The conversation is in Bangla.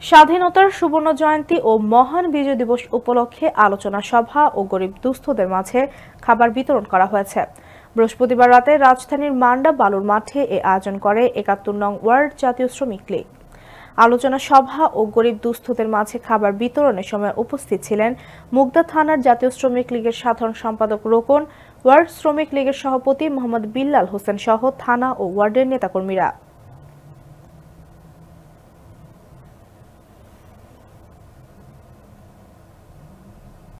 স্বাধীনতার সুবর্ণ জয়ন্তী ও মহান বিজয় দিবস উপলক্ষে আলোচনা সভা ও গরিব দুস্থদের মাঝে খাবার বিতরণ করা হয়েছে। বৃহস্পতিবার রাতে রাজধানীর মান্ডা বালুর মাঠে এ আয়োজন করে ৭১ নং ওয়ার্ড জাতীয় শ্রমিক লীগ। আলোচনা সভা ও গরিব দুস্থদের মাঝে খাবার বিতরণের সময় উপস্থিত ছিলেন মুগদা থানার জাতীয় শ্রমিক লীগের সাধারণ সম্পাদক রোকন, ওয়ার্ড শ্রমিক লীগের সভাপতি মোহাম্মদ বিল্লাল হোসেন সহ থানা ও ওয়ার্ডের নেতাকর্মীরা।